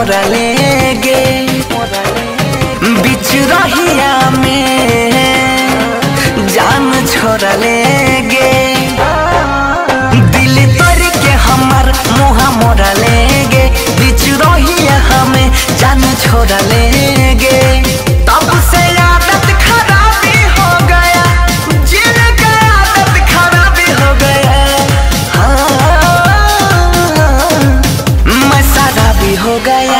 मोरा ले गे बीच रहिया में जान छोड़ा ले गे दिल तोड़ के हमार मुहा मोरा ले गे बीच रहिया हमें जान छोड़ा ले गे तब से आदत खराबी हो गया जिन का आदत खराबी हो गया मैं शराबी हो गया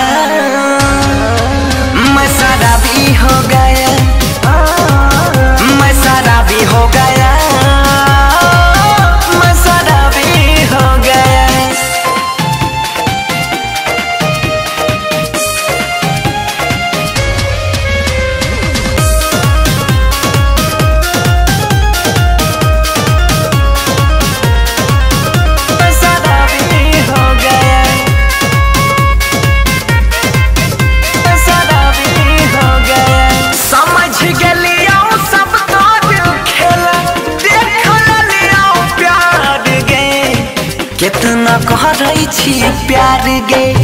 मैं शराबी हो गया मैं शराबी हो गया मैं शराबी हो गया कितना कह रही छी प्यार गे